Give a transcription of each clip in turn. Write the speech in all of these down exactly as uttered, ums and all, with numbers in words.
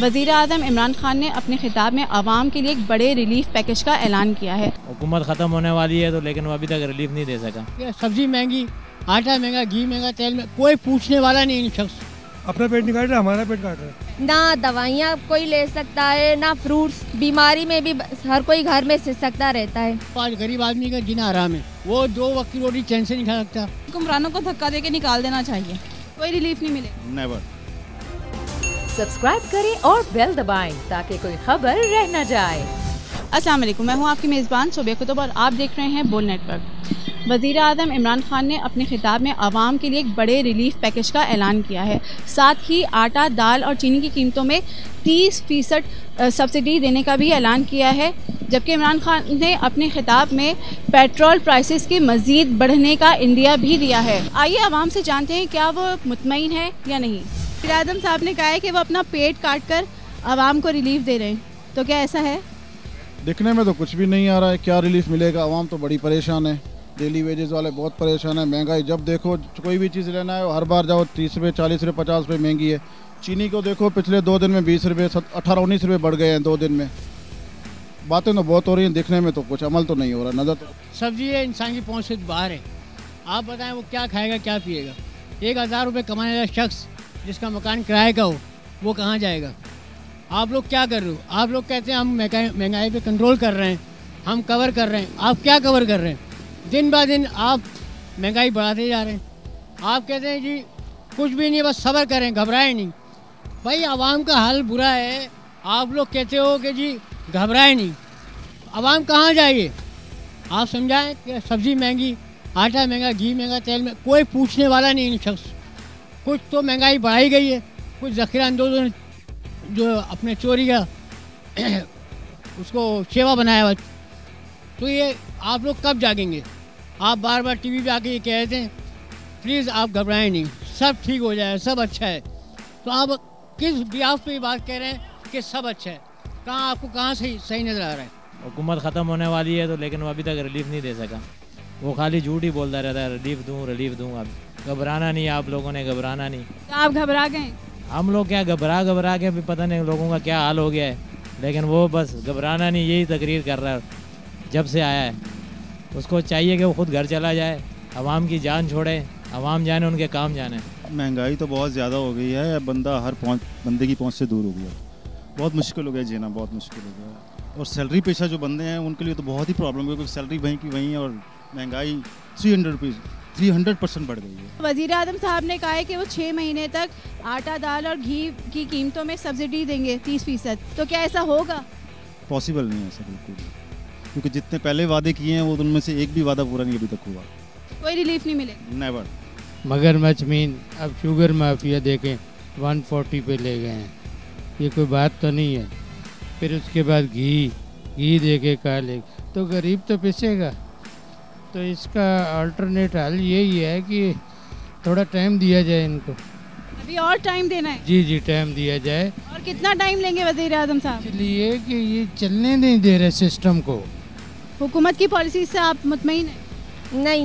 वज़ीर आज़म इमरान खान ने अपने खिताब में आवाम के लिए एक बड़े रिलीफ पैकेज का ऐलान किया है। हुकूमत ख़त्म होने वाली है तो लेकिन वो अभी तक रिलीफ नहीं दे सका। सब्जी महंगी, आटा महंगा, घी महंगा, तेल में कोई पूछने वाला नहीं। शख्स अपना पेट नहीं काट रहा, हमारा पेट काट रहा है। ना दवाइयाँ कोई ले सकता है, ना फ्रूट्स। बीमारी में भी हर कोई घर में सिसकता रहता है। आज गरीब आदमी का जीना आराम है, वो दो वक्त की रोटी चैन से नहीं खा सकता। हुक्मरानों को धक्का देके निकाल देना चाहिए, कोई रिलीफ नहीं मिले। नेवर। सब्सक्राइब करें और बेल दबाएं ताकि कोई खबर रह न जाए। अस्सलाम वालेकुम, मैं हूं आपकी मेज़बान शोबिया कुतुब और आप देख रहे हैं बोल नेटवर्क। वज़ीर आज़म इमरान खान ने अपने खिताब में आवाम के लिए एक बड़े रिलीफ पैकेज का ऐलान किया है। साथ ही आटा, दाल और चीनी की कीमतों में तीस फीसद सब्सिडी देने का भी ऐलान किया है। जबकि इमरान खान ने अपने खिताब में पेट्रोल प्राइसेस के मज़ीद बढ़ने का इंडिया भी दिया है। आइए आवाम से जानते हैं क्या वो मुतमईन है या नहीं। वज़ीर आज़म साहब ने कहा है कि वो अपना पेट काट कर आवाम को रिलीफ दे रहे हैं, तो क्या ऐसा है? दिखने में तो कुछ भी नहीं आ रहा है, क्या रिलीफ मिलेगा। आवाम तो बड़ी परेशान है, डेली वेजेस वाले बहुत परेशान है। महंगाई जब देखो कोई भी चीज़ लेना है हर बार जाओ तीस रुपये चालीस रुपये पचास रुपये महंगी है। चीनी को देखो पिछले दो दिन में बीस रुपये अठारह उन्नीस रुपये बढ़ गए हैं दो दिन में। बातें तो बहुत हो रही हैं, दिखने में तो कुछ अमल तो नहीं हो रहा। नज़र तो सब्जी है इंसान की पहुँच से बाहर है। आप बताएं वो क्या खाएगा क्या पिएगा। एक हज़ार रुपये कमाने वाला शख्स जिसका मकान किराए का हो वो कहाँ जाएगा। आप लोग क्या कर रहे हो? आप लोग कहते हैं हम महंगाई पे कंट्रोल कर रहे हैं, हम कवर कर रहे हैं। आप क्या कवर कर रहे हैं? दिन ब दिन आप महंगाई बढ़ाते जा रहे हैं। आप कहते हैं जी कुछ भी नहीं, बस सब्र करें, घबराएं नहीं। भाई आवाम का हाल बुरा है, आप लोग कहते हो कि जी घबराएं नहीं। आवाम कहाँ जाइए? आप समझाएं कि सब्ज़ी महंगी, आटा महंगा, घी महंगा, तेल में कोई पूछने वाला नहीं। शख्स कुछ तो महंगाई बढ़ाई गई है, कुछ ज़ख़ीरा अंदोज़ों ने जो अपने चोरी का उसको सेवा बनाया हुआ। तो ये आप लोग कब जागेंगे? आप बार बार टीवी पे आके ये कहते हैं प्लीज़ आप घबराएं नहीं, सब ठीक हो जाए, सब अच्छा है। तो आप किस बिहाफ पे बात कह रहे हैं कि सब अच्छा है? कहाँ आपको कहाँ सही सही नज़र आ रहा है? हुकूमत ख़त्म होने वाली है तो लेकिन वो अभी तक रिलीफ नहीं दे सका। वो खाली झूठ ही बोलता रहता है, रिलीफ दूँ रिलीफ दूँ। अब घबराना नहीं, आप लोगों ने घबराना नहीं। तो आप घबरा गए? हम लोग क्या घबरा घबरा के भी पता नहीं लोगों का क्या हाल हो गया है, लेकिन वो बस घबराना नहीं यही तकरीर कर रहा है जब से आया है। उसको चाहिए कि वो खुद घर चला जाए, आवाम की जान छोड़े, आवाम जाने उनके काम जाने। महंगाई तो बहुत ज़्यादा हो गई है, बंदा हर पहुँच बंदे की पहुँच से दूर हो गया। बहुत मुश्किल हो गया जीना, बहुत मुश्किल हो गया। और सैलरी पेशा जो बंदे हैं उनके लिए तो बहुत ही प्रॉब्लम है, क्योंकि सैलरी वहीं की वहीं है और महंगाई three hundred rupees three hundred percent बढ़ गई है। वज़ीर आज़म साहब ने कहा है कि वो छः महीने तक आटा, दाल और घी की कीमतों में सब्सिडी देंगे तीस फीसद। तो क्या ऐसा होगा? पॉसिबल नहीं है सर, बिल्कुल भी, क्योंकि जितने पहले वादे किए हैं वो उनमें से एक भी वादा पूरा नहीं अभी तक हुआ। कोई रिलीफ नहीं मिलेगा। नेवर। मगरमच्छ मीन अब शुगर माफिया देखें एक सौ चालीस पे ले गए हैं, ये कोई बात तो नहीं है। फिर उसके बाद घी घी दे के खा ले तो गरीब तो पिसेगा। तो इसका अल्टरनेट हल यही है कि थोड़ा टाइम दिया जाए इनको। अभी और टाइम देना है? जी जी टाइम दिया जाए। और कितना टाइम लेंगे वज़ीर आज़म साहब? इसलिए कि ये चलने नहीं दे रहे सिस्टम को। हुकूमत की पॉलिसी से आप मुतमईन हैं? नहीं,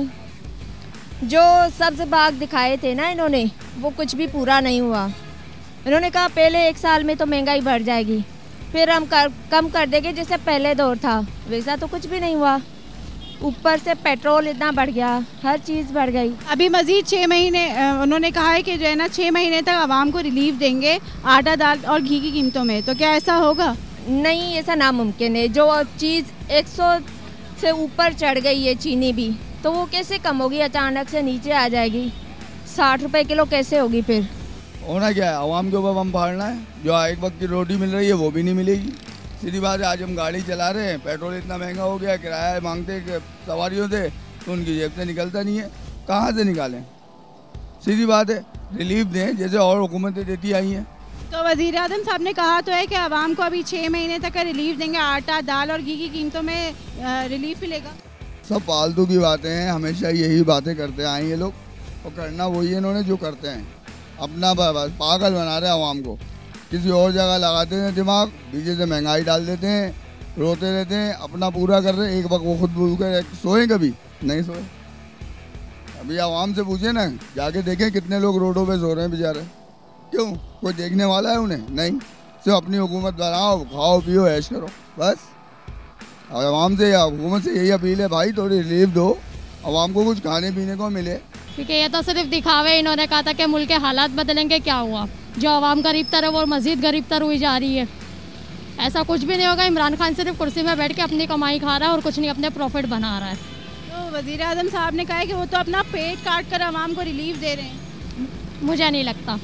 जो सब्ज़ बाग दिखाए थे ना इन्होंने, वो कुछ भी पूरा नहीं हुआ। इन्होंने कहा पहले एक साल में तो महंगाई बढ़ जाएगी, फिर हम कर, कम कर देंगे जैसे पहले दौर था, वैसा तो कुछ भी नहीं हुआ। ऊपर से पेट्रोल इतना बढ़ गया, हर चीज़ बढ़ गई। अभी मज़ीद छः महीने उन्होंने कहा है कि जो है ना छः महीने तक आवाम को रिलीफ देंगे आटा, दाल और घी की कीमतों में। तो क्या ऐसा होगा? नहीं, ऐसा नामुमकिन है। जो चीज़ एक सौ से ऊपर चढ़ गई है, चीनी भी, तो वो कैसे कम होगी? अचानक से नीचे आ जाएगी। साठ रुपये किलो कैसे होगी? फिर होना क्या है, आवाम के ऊपर हम फाड़ना है। जो एक वक्त की रोटी मिल रही है वो भी नहीं मिलेगी। सीधी बात है, आज हम गाड़ी चला रहे हैं, पेट्रोल इतना महंगा हो गया, किराया मांगते सवारियों से तो उनकी जेब से निकलता नहीं है। कहाँ से निकालें? सीधी बात है, रिलीफ दें जैसे और हुकूमतें देती आई हैं। तो वज़ीर आज़म साहब ने कहा तो है कि आवाम को अभी छः महीने तक का रिलीफ देंगे, आटा, दाल और घी की कीमतों में रिलीफ मिलेगा। सब फालतू की बातें हैं, हमेशा यही बातें करते आए ये लोग, और करना वही है इन्होंने जो करते हैं। अपना पागल बना रहे हैं आवाम को, किसी और जगह लगाते हैं दिमाग, पीछे से महंगाई डाल देते हैं, रोते रहते हैं, अपना पूरा कर रहे हैं। एक वक्त वो खुद भूखे सोए, कभी नहीं सोए। अभी आवाम से पूछे ना, जाके देखें कितने लोग रोडों पे सो रहे हैं बेचारे। क्यों? कोई देखने वाला है उन्हें? नहीं। सिर्फ अपनी हुकूमत बनाओ, खाओ पियो ऐश करो बस। और आवाम से या हुकूमत से यही अपील है भाई, थोड़ी रिलीफ दो, आवाम को कुछ खाने पीने को मिले। क्योंकि ये तो सिर्फ दिखावे, इन्होंने कहा था कि मुल्क के हालात बदलेंगे, क्या हुआ? जो आवाम गरीब तर है वो मज़ीद गरीब तर हुई जा रही है। ऐसा कुछ भी नहीं होगा। इमरान खान सिर्फ कुर्सी में बैठ के अपनी कमाई खा रहा है और कुछ नहीं अपने प्रॉफिट बना रहा है। तो वज़ीर आज़म साहब ने कहा है कि वो तो अपना पेट काट कर आवाम को रिलीफ दे रहे हैं। मुझे नहीं लगता,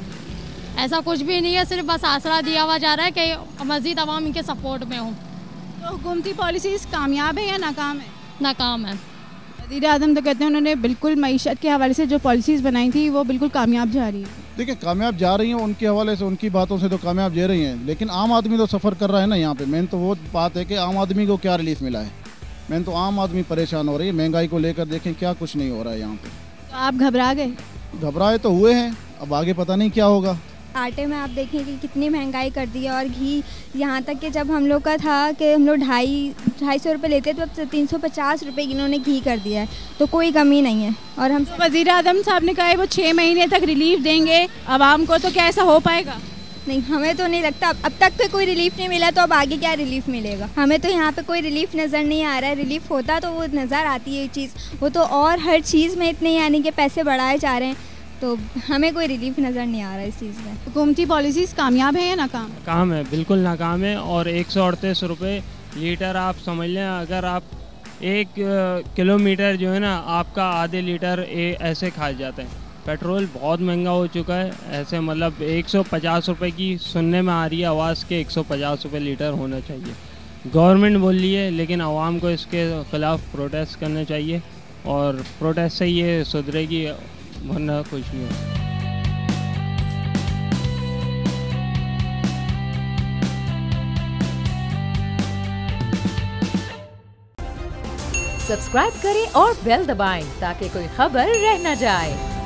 ऐसा कुछ भी नहीं है। सिर्फ बस आसरा दिया हुआ जा रहा है कि मज़ीद आवाम इनके सपोर्ट में हो। तो हुकूमती पॉलिसीज़ कामयाब है या नाकाम है? नाकाम है। वज़ीर आज़म तो कहते हैं उन्होंने बिल्कुल मईशत के हवाले से जो पॉलिसीज़ बनाई थी वो बिल्कुल कामयाब जा रही है। देखिए कामयाब जा रही हैं उनके हवाले से, उनकी बातों से तो कामयाब जा रही हैं, लेकिन आम आदमी तो सफ़र कर रहा है ना यहाँ पे। मेन तो वो बात है कि आम आदमी को क्या रिलीफ मिला है। मेन तो आम आदमी परेशान हो रही है। महंगाई को लेकर देखें क्या कुछ नहीं हो रहा है यहाँ पे। तो आप घबरा गए? घबराए तो हुए हैं, अब आगे पता नहीं क्या होगा। आटे में आप देखें कि कितनी महंगाई कर दी है, और घी यहाँ तक कि जब हम लोग का था कि हम लोग ढाई ढाई सौ रुपये लेते तो अब तीन सौ पचास रुपये इन्होंने घी कर दिया है, तो कोई कमी नहीं है। और हम तो वज़ीर आज़म साहब ने कहा है वो छः महीने तक रिलीफ देंगे आवाम को, तो क्या ऐसा हो पाएगा? नहीं, हमें तो नहीं लगता। अब तक तो कोई रिलीफ नहीं मिला, तो अब आगे क्या रिलीफ मिलेगा? हमें तो यहाँ पे कोई रिलीफ नज़र नहीं आ रहा है। रिलीफ होता तो वो नज़र आती है चीज़, वो तो और हर चीज़ में इतने यानी कि पैसे बढ़ाए जा रहे हैं, तो हमें कोई रिलीफ नज़र नहीं आ रहा है इस चीज़ में। हुकूमती पॉलिसीज़ कामयाब है या नाकाम? काम है, बिल्कुल नाकाम है। और एक सौ अड़तीस रुपये लीटर आप समझ लें, अगर आप एक किलोमीटर जो है ना आपका आधे लीटर ए, ऐसे खा जाते हैं। पेट्रोल बहुत महंगा हो चुका है, ऐसे मतलब एक सौ पचास रुपये की सुनने में आ रही है आवाज़ के एक सौ पचास रुपये लीटर होना चाहिए। गवर्नमेंट बोल रही है, लेकिन आवाम को इसके ख़िलाफ़ प्रोटेस्ट करना चाहिए, और प्रोटेस्ट से ये सुधरेगी, वरना कुछ नहीं होगा। सब्सक्राइब करें और बेल दबाएं ताकि कोई खबर रह न जाए।